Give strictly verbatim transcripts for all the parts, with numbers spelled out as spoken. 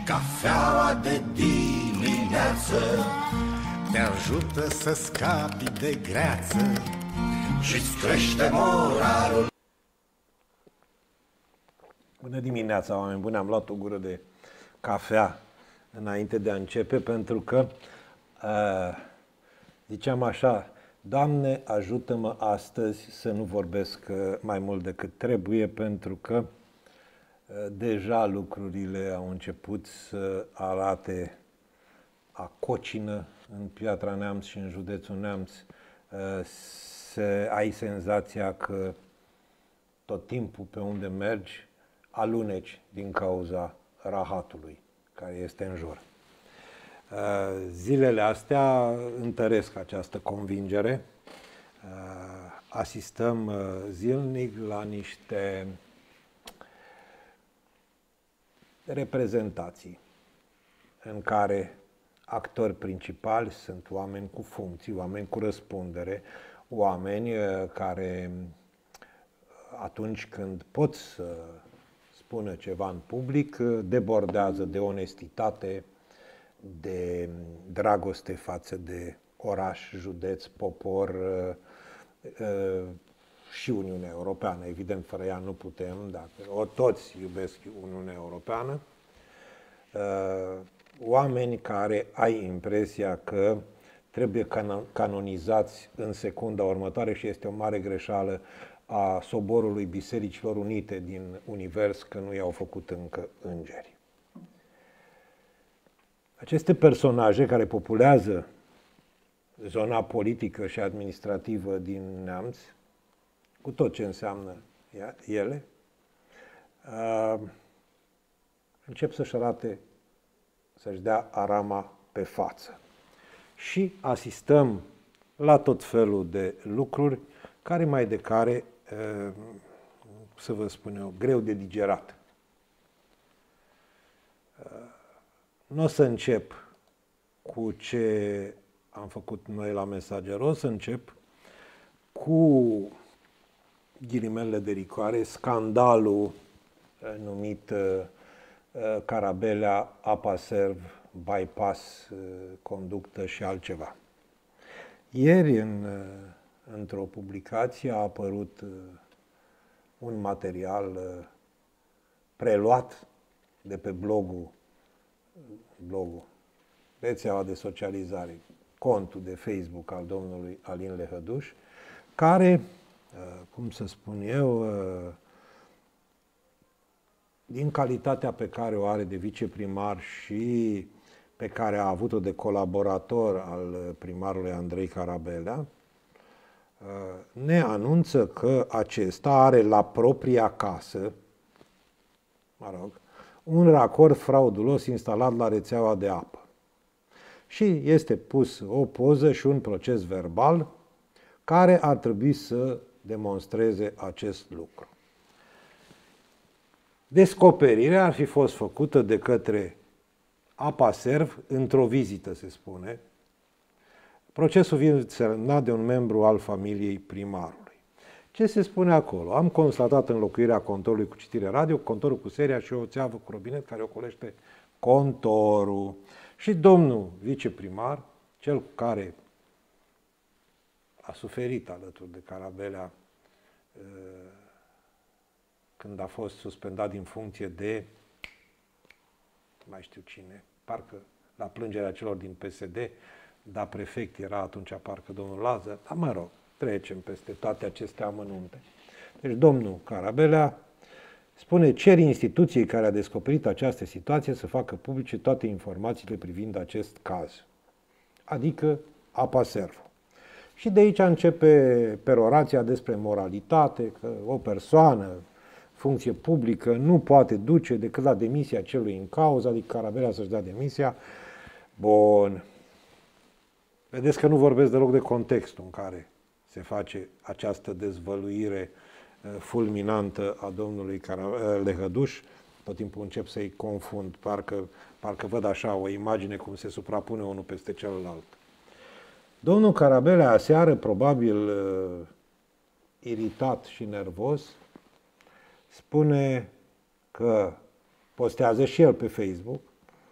Cafeaua de dimineață te ajută să scapi de greață și-ți crește moralul. Bună dimineața, oameni buni! Am luat o gură de cafea înainte de a începe, pentru că uh, ziceam așa: Doamne, ajută-mă astăzi să nu vorbesc mai mult decât trebuie, pentru că uh, deja lucrurile au început să arate a cocină în Piatra Neamț și în județul Neamț. Uh, se, ai senzația că tot timpul pe unde mergi aluneci din cauza rahatului care este în jur. Zilele astea întăresc această convingere. Asistăm zilnic la niște reprezentații în care actori principali sunt oameni cu funcții, oameni cu răspundere, oameni care atunci când pot să spună ceva în public, debordează de onestitate, de dragoste față de oraș, județ, popor și Uniunea Europeană. Evident, fără ea nu putem, dacă o toți iubesc Uniunea Europeană. Oameni care ai impresia că trebuie canonizați în secunda următoare și este o mare greșeală a soborului Bisericilor Unite din univers că nu i-au făcut încă îngeri. Aceste personaje care populează zona politică și administrativă din Neamț, cu tot ce înseamnă ele, încep să-și arate, să-și dea arama pe față. Și asistăm la tot felul de lucruri care mai de care, să vă spun eu, greu de digerat. Nu o să încep cu ce am făcut noi la Mesager, o să încep cu ghilimele de rigoare, scandalul numit Carabelea, Apaserv, bypass, conductă și altceva. Ieri, în într-o publicație, a apărut un material preluat de pe blogul, blogul, rețeaua de socializare, contul de Facebook al domnului Alin Lehăduș, care, cum să spun eu, din calitatea pe care o are de viceprimar și pe care a avut-o de colaborator al primarului Andrei Carabelea, ne anunță că acesta are la propria casă, mă rog, un racord fraudulos instalat la rețeaua de apă. Și este pus o poză și un proces verbal care ar trebui să demonstreze acest lucru. Descoperirea ar fi fost făcută de către Apaserv într-o vizită, se spune. Procesul vine semnat de un membru al familiei primarului. Ce se spune acolo? Am constatat înlocuirea contorului cu citire radio, contorul cu seria și o țeavă cu robinet care ocolește contorul. Și domnul viceprimar, cel cu care a suferit alături de Carabelea când a fost suspendat din funcție de, mai știu cine, parcă la plângerea celor din P S D, dar prefect era atunci parcă domnul Lazar, dar mă rog, trecem peste toate aceste amănunte. Deci domnul Carabelea spune: cer instituției care a descoperit această situație să facă publice toate informațiile privind acest caz, adică Apaserv. Și de aici începe perorația despre moralitate, că o persoană, funcție publică, nu poate duce decât la demisia celui în cauză, adică Carabelea să-și dea demisia. Bun. Vedeți că nu vorbesc deloc de contextul în care se face această dezvăluire fulminantă a domnului Lehăduș. Tot timpul încep să-i confund, parcă, parcă văd așa o imagine cum se suprapune unul peste celălalt. Domnul Carabelea aseară, probabil uh, iritat și nervos, spune că postează și el pe Facebook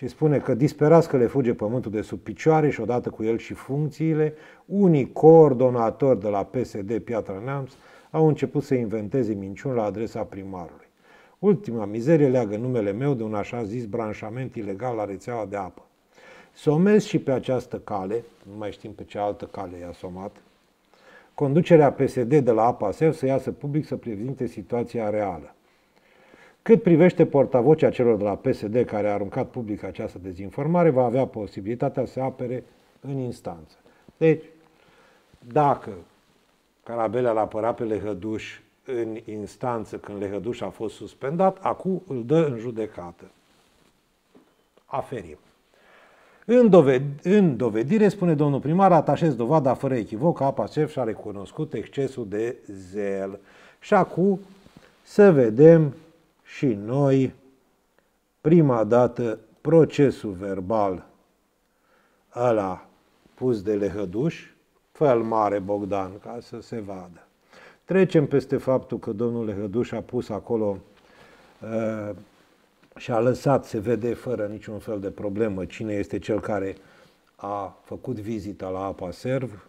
și spune că disperați că le fuge pământul de sub picioare și odată cu el și funcțiile, unii coordonatori de la P S D Piatra Neamț au început să inventeze minciuni la adresa primarului. Ultima mizerie leagă numele meu de un așa zis branșament ilegal la rețeaua de apă. Somez și pe această cale, nu mai știm pe ce altă cale i-a somat, conducerea P S D de la Apa Serv să iasă public să prezinte situația reală. Cât privește portavocea celor de la P S D care a aruncat public această dezinformare, va avea posibilitatea să apere în instanță. Deci, dacă Carabelea l-a apărat pe Lehăduș în instanță când Lehăduș a fost suspendat, acum îl dă în judecată. Aferim. În, doved în dovedire, spune domnul primar, atașez dovada fără echivoc că Apa Serv și-a recunoscut excesul de zel. Și acum să vedem și noi prima dată procesul verbal ăla pus de Lehăduș, fă-l mare Bogdan, ca să se vadă. Trecem peste faptul că domnul Lehăduș a pus acolo uh, și a lăsat, se vede fără niciun fel de problemă, cine este cel care a făcut vizita la Apa Serv.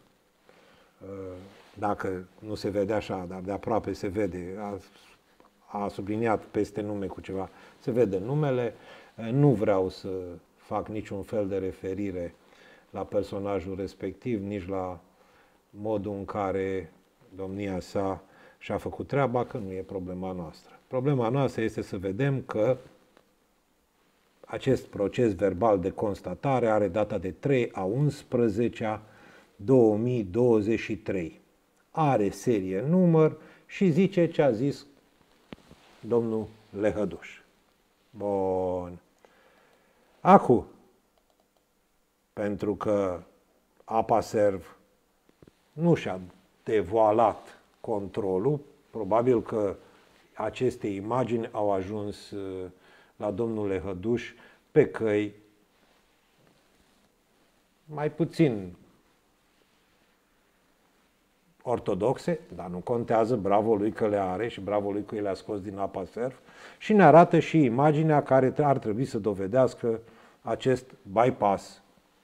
Dacă nu se vede așa, dar de aproape se vede, a, a subliniat peste nume cu ceva, se vede numele. Nu vreau să fac niciun fel de referire la personajul respectiv, nici la modul în care domnia sa și-a făcut treaba, că nu e problema noastră. Problema noastră este să vedem că acest proces verbal de constatare are data de trei a unsprezecea două mii douăzeci și trei. Are serie număr și zice ce a zis domnul Lehăduș. Bun. Acum, pentru că Apa Serv nu și-a devoalat controlul, probabil că aceste imagini au ajuns la domnul Lehăduș pe căi mai puțin ortodoxe, dar nu contează, bravo lui că le are și bravo lui că le-a scos din Apa Serv, și ne arată și imaginea care ar trebui să dovedească acest bypass.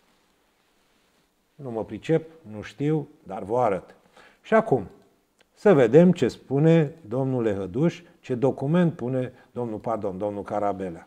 Nu mă pricep, nu știu, dar vă arăt. Și acum, să vedem ce spune domnul Lehăduș, ce document pune domnul, pardon, domnul Carabelea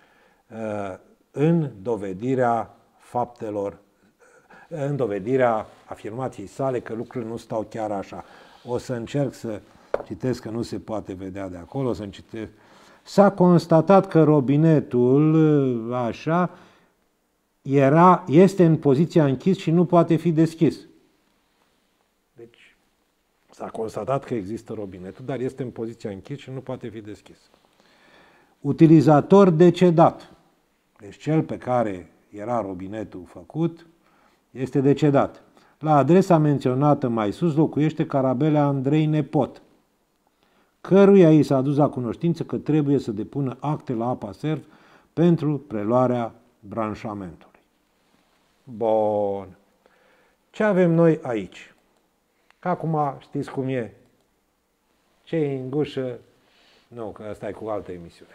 în dovedirea faptelor, în dovedirea afirmației sale că lucrurile nu stau chiar așa. O să încerc să citesc, că nu se poate vedea de acolo, o să citesc. S-a constatat că robinetul, așa, era, este în poziția închis și nu poate fi deschis. Deci, s-a constatat că există robinetul, dar este în poziția închis și nu poate fi deschis. Utilizator decedat. Deci cel pe care era robinetul făcut este decedat. La adresa menționată mai sus locuiește Carabelea Andrei Nepot, căruia i s-a adus la cunoștință că trebuie să depună acte la Apa Serv pentru preluarea branșamentului. Bun. Ce avem noi aici? Că acum știți cum e. Ce e în gușă? Nu, că ăsta e cu altă emisiune.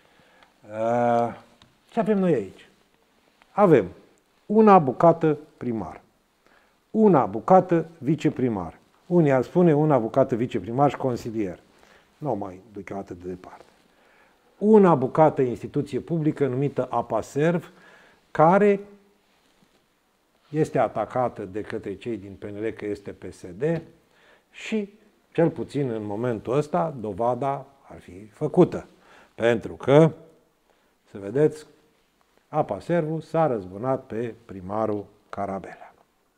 Ce avem noi aici? Avem una bucată primar, una bucată viceprimar. Unii ar spune una bucată viceprimar și consilier. Nu mai duc eu atât de departe. Una bucată instituție publică numită Apa Serv, care este atacată de către cei din P N L că este P S D și, cel puțin în momentul ăsta, dovada ar fi făcută. Pentru că, să vedeți, Apa Serv s-a răzbunat pe primarul Carabelea.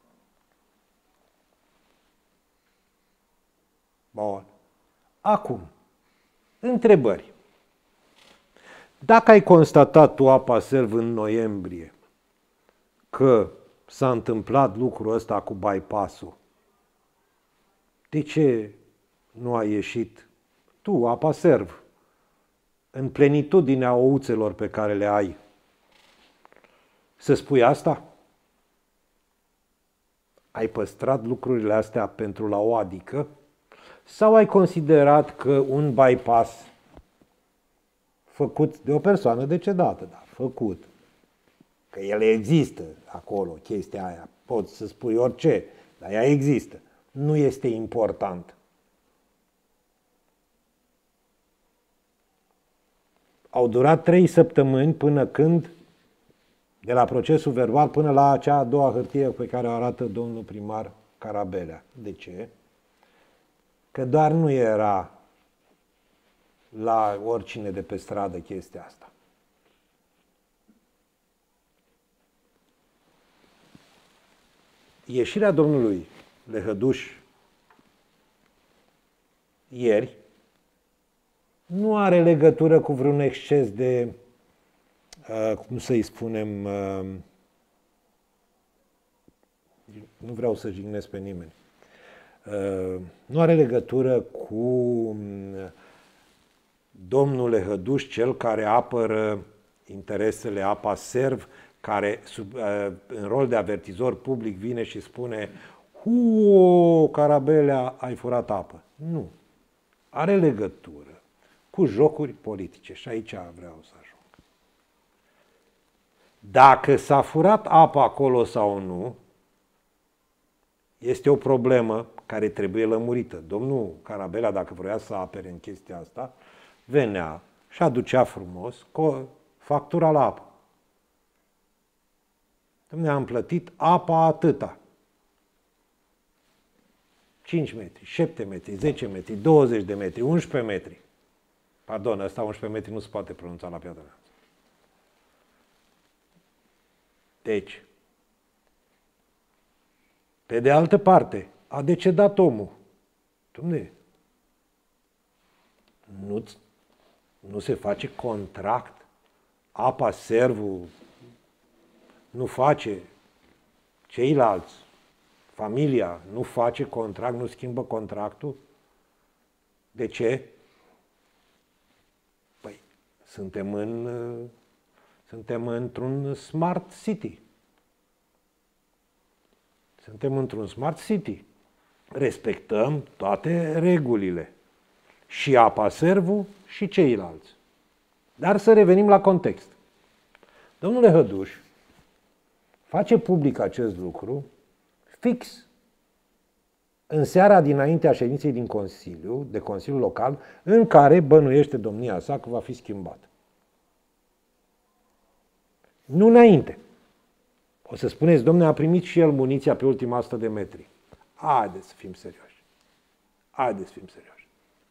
Bun. Acum, întrebări. Dacă ai constatat tu, Apa Serv, în noiembrie că s-a întâmplat lucrul ăsta cu bypass-ul, de ce nu ai ieșit tu, Apa Serv, în plenitudinea ouțelor pe care le ai, să spui asta? Ai păstrat lucrurile astea pentru la o adică? Sau ai considerat că un bypass făcut de o persoană decedată, dar făcut, că ele există acolo, chestia aia, poți să spui orice, dar ea există. Nu este important. Au durat trei săptămâni până când, de la procesul verbal până la acea a doua hârtie pe care o arată domnul primar Carabelea. De ce? Că doar nu era la oricine de pe stradă chestia asta. Ieșirea domnului Lehăduș ieri nu are legătură cu vreun exces de, uh, cum să-i spunem, uh, nu vreau să jignesc pe nimeni, uh, nu are legătură cu uh, domnul Lehăduș, cel care apără interesele APA Serv, care sub, uh, în rol de avertizor public vine și spune: "Huo, Carabelea, ai furat apă." Nu. Are legătură cu jocuri politice și aici vreau să ajung. Dacă s-a furat apă acolo sau nu, este o problemă care trebuie lămurită. Domnul Carabelea, dacă vrea să apere în chestia asta, venea și aducea frumos cu factura la apă. Dom'le, am plătit apa atâta. cinci metri, șapte metri, zece metri, douăzeci de metri, unsprezece metri. Pardon, ăsta unsprezece metri nu se poate pronunța la Piatra Neamț. Deci, pe de altă parte, a decedat omul. Dom'le, nu, nu se face contract? APA Servul nu face, ceilalți, familia nu face contract, nu schimbă contractul? De ce? Păi, suntem în, suntem într-un smart city. Suntem într-un smart city. Respectăm toate regulile. Și APA Servul și ceilalți. Dar să revenim la context. Domnule Hăduș face public acest lucru fix în seara dinaintea ședinței din Consiliu, de Consiliul Local, în care bănuiește domnia sa că va fi schimbat. Nu înainte. O să spuneți: domne, a primit și el muniția pe ultima sută de metri. Haideți să fim serioși. Haideți să fim serioși.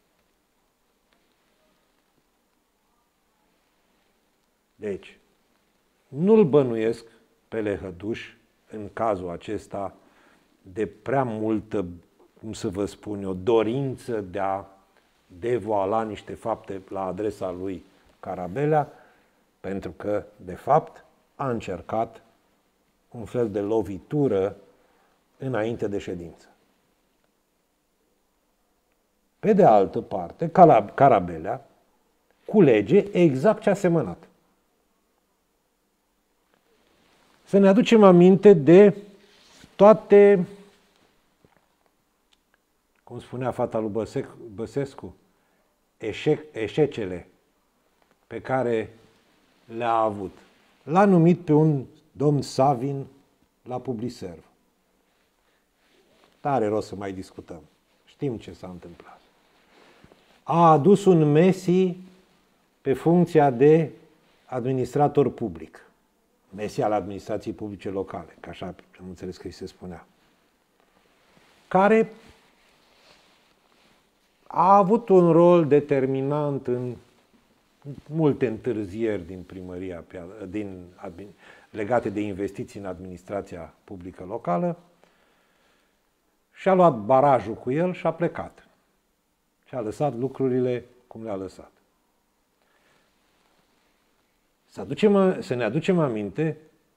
Deci, nu-l bănuiesc pe Lehăduș în cazul acesta de prea multă, cum să vă spun eu, dorință de a devoala niște fapte la adresa lui Carabelea, pentru că, de fapt, a încercat un fel de lovitură înainte de ședință. Pe de altă parte, Carabelea culege exact ce a semănat. Să ne aducem aminte de toate, cum spunea fata lui Băsescu, eșec, eșecele pe care le-a avut. L-a numit pe un domn Savin la Publiserv. Tare rost să mai discutăm. Știm ce s-a întâmplat. A adus un Messi pe funcția de administrator public. Messi al administrației publice locale, că așa am înțeles că îi se spunea. Care a avut un rol determinant în multe întârzieri din primăria, din, legate de investiții în administrația publică locală, și-a luat barajul cu el și a plecat. Și a lăsat lucrurile cum le-a lăsat. Să, aducem, să ne aducem aminte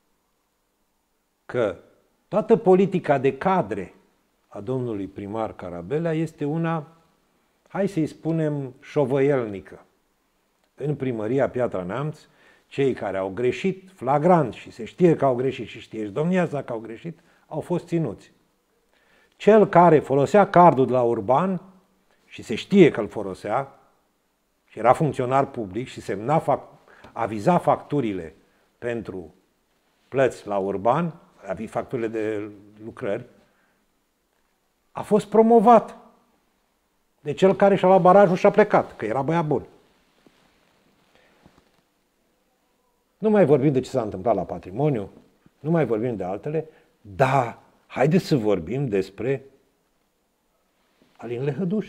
că toată politica de cadre a domnului primar Carabelea este una, hai să-i spunem, șovăielnică. În primăria Piatra Neamț, cei care au greșit flagrant și se știe că au greșit și știe și domnia sa că au greșit, au fost ținuți. Cel care folosea cardul de la Urban și se știe că îl folosea și era funcționar public și semna, fac, aviza facturile pentru plăți la Urban, avea facturile de lucrări, a fost promovat de cel care și-a luat barajul și a plecat, că era băiat bun. Nu mai vorbim de ce s-a întâmplat la patrimoniu, nu mai vorbim de altele, dar haideți să vorbim despre Alin Lehăduș.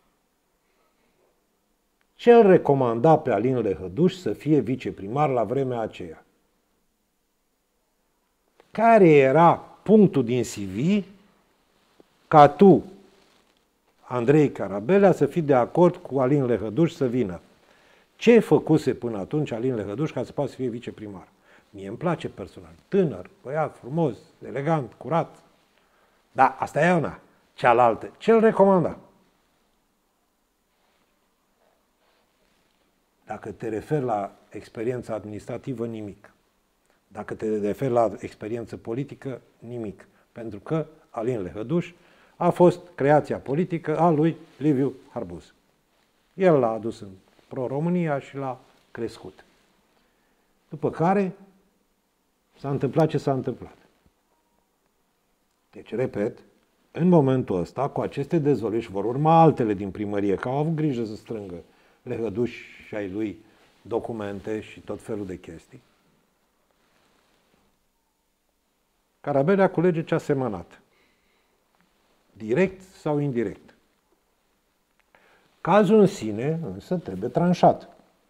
Ce îl recomanda pe Alin Lehăduș să fie viceprimar la vremea aceea? Care era punctul din C V ca tu, Andrei Carabelea, să fii de acord cu Alin Lehăduș să vină? Ce făcuse până atunci Alin Lehăduș ca să poată să fie viceprimar? Mie îmi place personal. Tânăr, băiat, frumos, elegant, curat. Da, asta e una. Cealaltă. Ce îl recomanda? Dacă te referi la experiența administrativă, nimic. Dacă te referi la experiență politică, nimic. Pentru că Alin Lehăduș a fost creația politică a lui Liviu Harbuz. El l-a adus în Pro-România și l-a crescut. După care s-a întâmplat ce s-a întâmplat. Deci, repet, în momentul ăsta, cu aceste dezvăluiri, și vor urma altele din primărie, că au avut grijă să strângă Lehăduș și ai lui documente și tot felul de chestii, Carabelea culege ce a semănat. Direct sau indirect. Cazul în sine, însă, trebuie tranșat.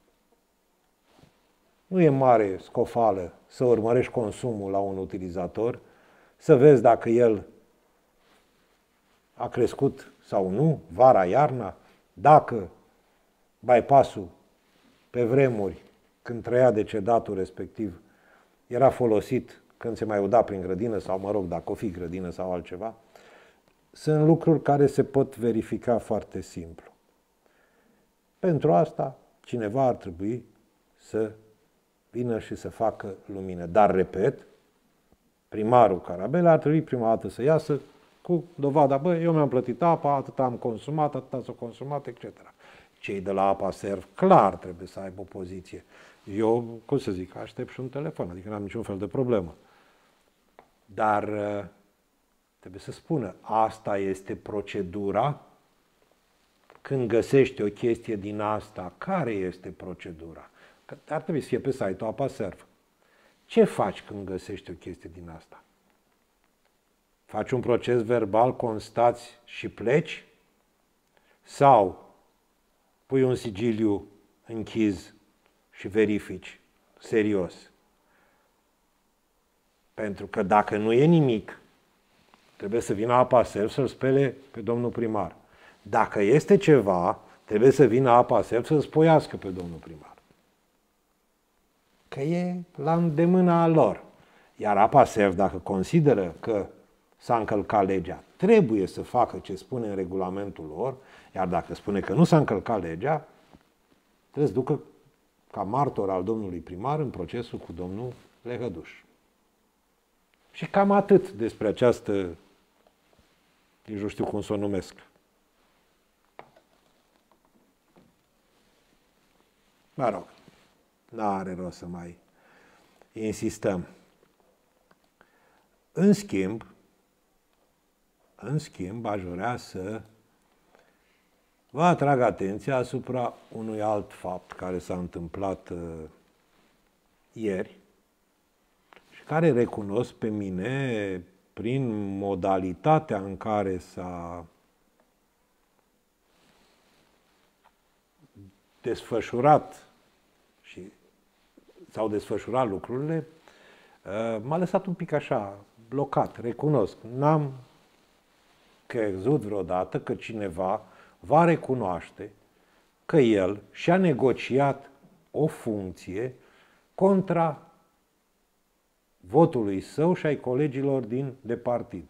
Nu e mare scofală să urmărești consumul la un utilizator, să vezi dacă el a crescut sau nu, vara, iarna, dacă bypass-ul pe vremuri, când trăia decedatul respectiv, era folosit când se mai uda prin grădină sau, mă rog, dacă o fi grădină sau altceva. Sunt lucruri care se pot verifica foarte simplu. Pentru asta, cineva ar trebui să vină și să facă lumină. Dar, repet, primarul Carabelea ar trebui prima dată să iasă cu dovada, bă, eu mi-am plătit apa, atât am consumat, atât s-a consumat, et cetera. Cei de la Apa Serv, clar, trebuie să aibă o poziție. Eu, cum să zic, aștept și un telefon, adică n-am niciun fel de problemă. Dar trebuie să spună, asta este procedura. Când găsești o chestie din asta, care este procedura? Că ar trebui să fie pe site-ul Apa Serv. Ce faci când găsești o chestie din asta? Faci un proces verbal, constați și pleci? Sau pui un sigiliu închis și verifici serios? Pentru că dacă nu e nimic, trebuie să vină Apa Serv să-l spele pe domnul primar. Dacă este ceva, trebuie să vină Apa Serv să-l spoiască pe domnul primar. Că e la îndemâna lor. Iar Apa Serv, dacă consideră că s-a încălcat legea, trebuie să facă ce spune în regulamentul lor, iar dacă spune că nu s-a încălcat legea, trebuie să ducă ca martor al domnului primar în procesul cu domnul Lehăduș. Și cam atât despre această, nici nu știu cum să o numesc. Mă rog, n-are rost să mai insistăm. În schimb, în schimb, aș vrea să vă atrag atenția asupra unui alt fapt care s-a întâmplat uh, ieri și care recunosc pe mine prin modalitatea în care s-a desfășurat și s-au desfășurat lucrurile, uh, m-a lăsat un pic așa, blocat, recunosc. N-am crezut vreodată că cineva va recunoaște că el și-a negociat o funcție contra votului său și ai colegilor din de partid.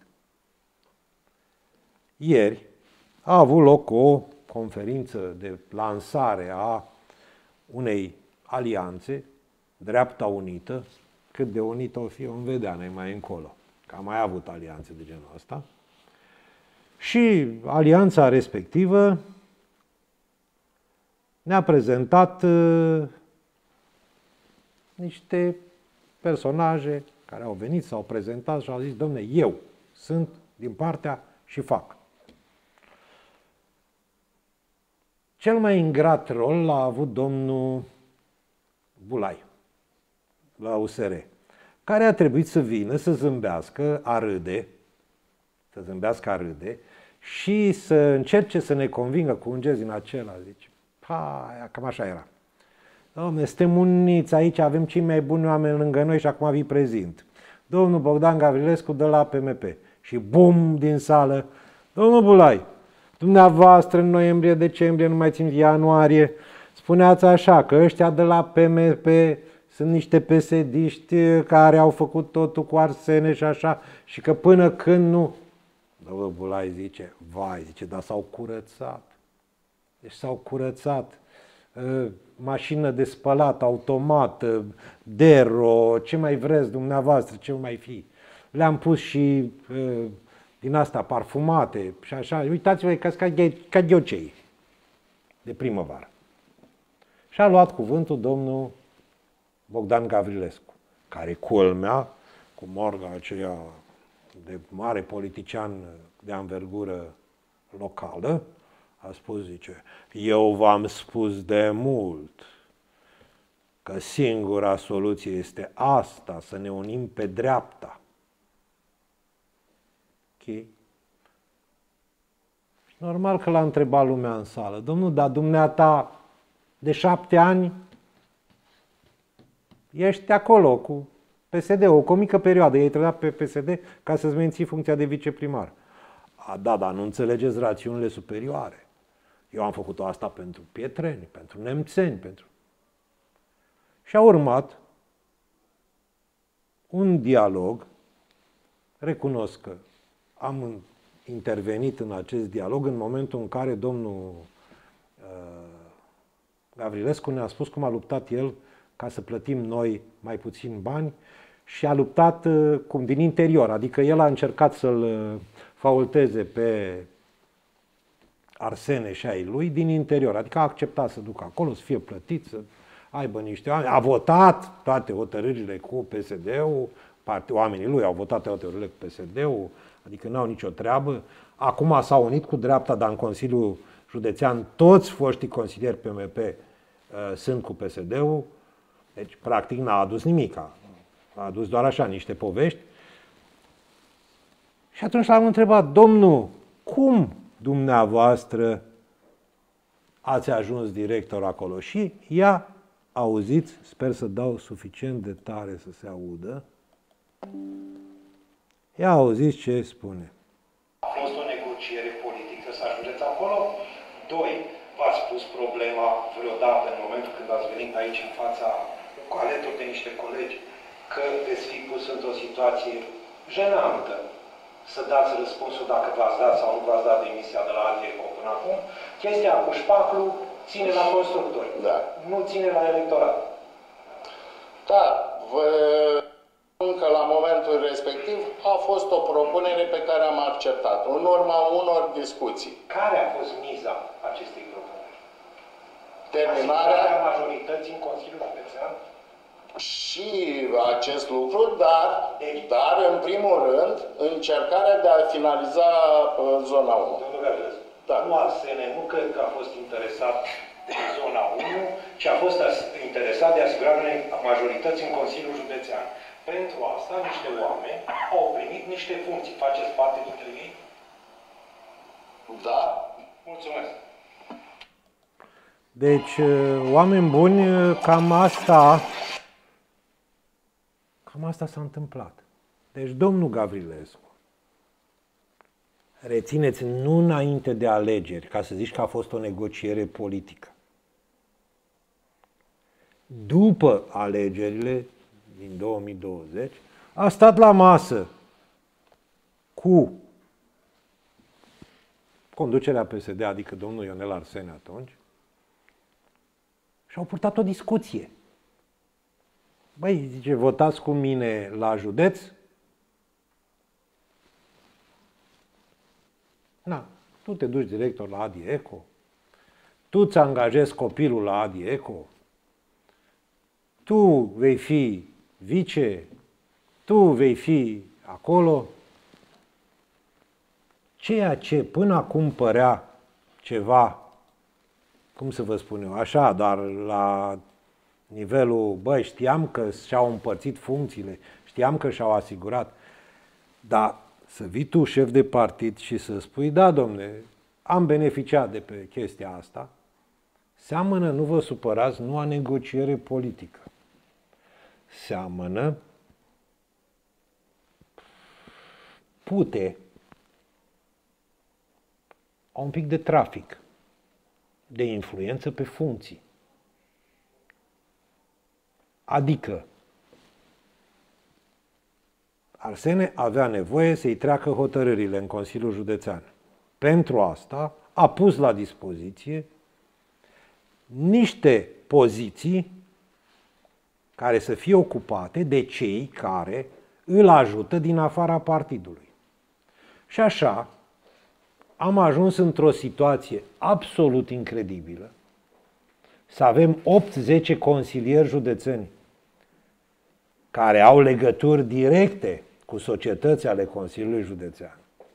Ieri a avut loc o conferință de lansare a unei alianțe, Dreapta Unită, cât de unită o fi, o vedea noi mai încolo, că am mai avut alianțe de genul ăsta. Și alianța respectivă ne-a prezentat uh, niște personaje care au venit, s-au prezentat și au zis, domne, eu sunt din partea și fac. Cel mai ingrat rol l-a avut domnul Bulai, la U S R, care a trebuit să vină, să zâmbească, a râde, să zâmbească, a râde, și să încerce să ne convingă cu un gest din acela. Zice, pa, cam așa era. Dom'le, suntem uniți aici, avem cei mai buni oameni lângă noi și acum vi prezint. Domnul Bogdan Gavrilescu de la P M P. Și bum, din sală, domnul Bulai, dumneavoastră în noiembrie, decembrie, nu mai țin ianuarie, spuneați așa, că ăștia de la P M P sunt niște P S D-iști care au făcut totul cu arsene și așa, și că până când nu... Domnul Bulai zice, vai, zice, dar s-au curățat. Deci s-au curățat. Mașină de spălat, automat, Dero, ce mai vreți dumneavoastră, ce mai fi. Le-am pus și din asta parfumate și așa. Uitați-vă că ca ghiocei de primăvară. Și a luat cuvântul domnul Bogdan Gavrilescu, care culmea, cu morga aceea de mare politician de anvergură locală, a spus, zice, eu v-am spus de mult că singura soluție este asta, să ne unim pe dreapta. Ok? Normal că l-a întrebat lumea în sală, domnul, dar dumneata de șapte ani ești acolo cu P S D-ul, cu o mică perioadă, ei trebuia pe P S D ca să-ți menții funcția de viceprimar. A, da, dar nu înțelegeți rațiunile superioare. Eu am făcut asta pentru pietreni, pentru nemțeni, pentru... Și a urmat un dialog, recunosc că am intervenit în acest dialog în momentul în care domnul uh, Gavrilescu ne-a spus cum a luptat el ca să plătim noi mai puțin bani și a luptat uh, cum din interior, adică el a încercat să-l uh, faulteze pe Arsene și ai lui din interior, adică a acceptat să ducă acolo, să fie plătit, să aibă niște oameni, a votat toate hotărârile cu P S D-ul, oamenii lui au votat toate hotărârile cu P S D-ul, adică n-au nicio treabă. Acum s-au unit cu dreapta, dar în Consiliul Județean toți foștii consilieri P M P uh, sunt cu P S D-ul, deci practic n-a adus nimic, a adus doar așa niște povești. Și atunci l-am întrebat, domnul, cum dumneavoastră ați ajuns director acolo? Și ea, auziți, sper să dau suficient de tare să se audă, ea auziți ce spune. A fost o negociere politică să ajungeți acolo? Doi, v-ați pus problema vreodată în momentul când ați venit aici în fața alături de niște colegi că veți fi pus într-o situație jenantă să dați răspunsul dacă v-ați dat sau nu v-ați dat demisia de la Adieco până acum? Chestia cu șpaclu ține la constructori, da. Nu ține la electorat. Da, vă spun că la momentul respectiv a fost o propunere pe care am acceptat-o, în urma unor discuții. Care a fost miza acestei propuneri? Terminarea majorității în Consiliul Județean? Și acest lucru, dar, dar în primul rând, încercarea de a finaliza zona unu. Domnul Gavrilescu, da. Nu Arsene, nu cred că a fost interesat de zona unu, ci a fost interesat de asigurarea majorității în Consiliul Județean. Pentru asta, niște oameni au primit niște funcții. Faceți parte dintre ei? Da. Mulțumesc. Deci, oameni buni, cam asta, cam asta s-a întâmplat. Deci, domnul Gavrilescu, rețineți, nu înainte de alegeri, ca să zici că a fost o negociere politică. După alegerile din două mii douăzeci, a stat la masă cu conducerea P S D, adică domnul Ionel Arsene atunci, și au purtat o discuție. Băi, zice, votați cu mine la județ? Na, tu te duci director la Adieco, tu îți angajezi copilul la Adieco, tu vei fi vice, tu vei fi acolo. Ceea ce până acum părea ceva, cum să vă spun eu, așa, dar la nivelul, băi, știam că și-au împărțit funcțiile, știam că și-au asigurat, dar să vii tu, șef de partid, și să spui, da, domne, am beneficiat de pe chestia asta, seamănă, nu vă supărați, nu a negociere politică. Seamănă pute un pic de trafic, de influență pe funcții. Adică, Arsene avea nevoie să-i treacă hotărârile în Consiliul Județean. Pentru asta a pus la dispoziție niște poziții care să fie ocupate de cei care îl ajută din afara partidului. Și așa am ajuns într-o situație absolut incredibilă să avem opt zece consilieri județeni care au legături directe cu societăți ale Consiliului Județean.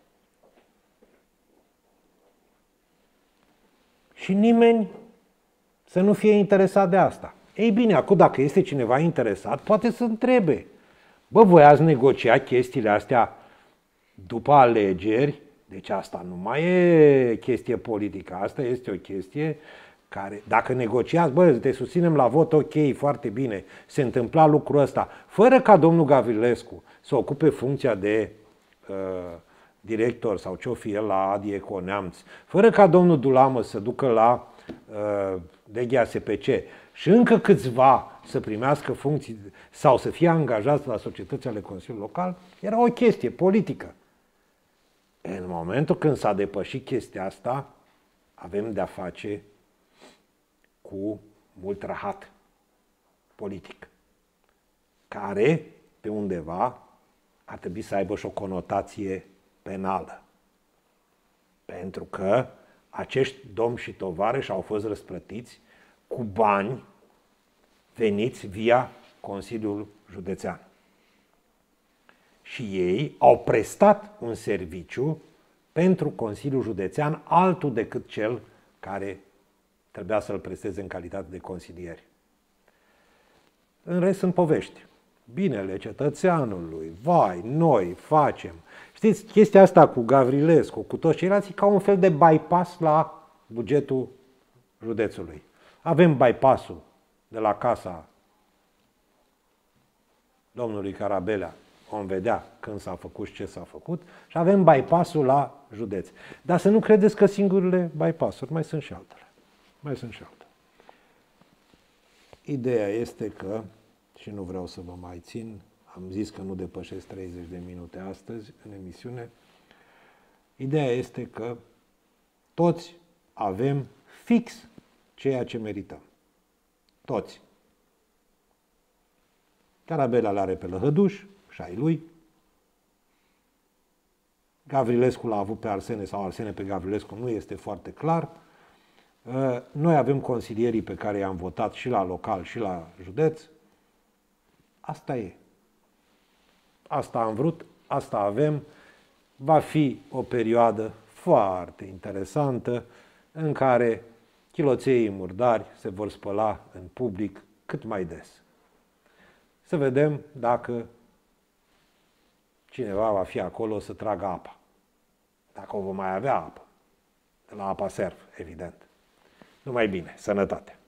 Și nimeni să nu fie interesat de asta. Ei bine, acum dacă este cineva interesat, poate să întrebe. Bă, voi ați negociat chestiile astea după alegeri? Deci asta nu mai e chestie politică, asta este o chestie care, dacă negociați, bă, te susținem la vot, ok, foarte bine, se întâmpla lucrul ăsta, fără ca domnul Gavrilescu să ocupe funcția de uh, director sau ce-o fi el la Adieco Neamț, fără ca domnul Dulamă să ducă la uh, D G A S P C și încă câțiva să primească funcții sau să fie angajați la societăți ale Consiliului Local, era o chestie politică. În momentul când s-a depășit chestia asta, avem de-a face cu mult rahat politic, care, pe undeva, ar trebui să aibă și o conotație penală. Pentru că acești domni și tovarăși au fost răsplătiți cu bani veniți via Consiliul Județean. Și ei au prestat un serviciu pentru Consiliul Județean altul decât cel care trebuia să-l presteze în calitate de consilieri. În rest sunt povești. Binele cetățeanului, vai, noi facem. Știți, chestia asta cu Gavrilescu, cu toți ceilalți, ca un fel de bypass la bugetul județului. Avem bypass-ul de la casa domnului Carabelea, vom vedea când s-a făcut și ce s-a făcut, și avem bypass-ul la județ. Dar să nu credeți că singurele bypass-uri, mai sunt și altele. Mai sunt și altele. Ideea este că, și nu vreau să vă mai țin, am zis că nu depășesc treizeci de minute astăzi în emisiune, ideea este că toți avem fix ceea ce merităm. Toți. Carabela l-are pe Lăhăduș și ai lui. Gavrilescu l-a avut pe Arsene sau Arsene pe Gavrilescu, nu este foarte clar. Noi avem consilierii pe care i-am votat și la local și la județ. Asta e. Asta am vrut, asta avem. Va fi o perioadă foarte interesantă în care chiloței murdari se vor spăla în public cât mai des. Să vedem dacă cineva va fi acolo să tragă apa. Dacă o vom mai avea apă. De la Apa Serv, evident. Numai bine, sănătate!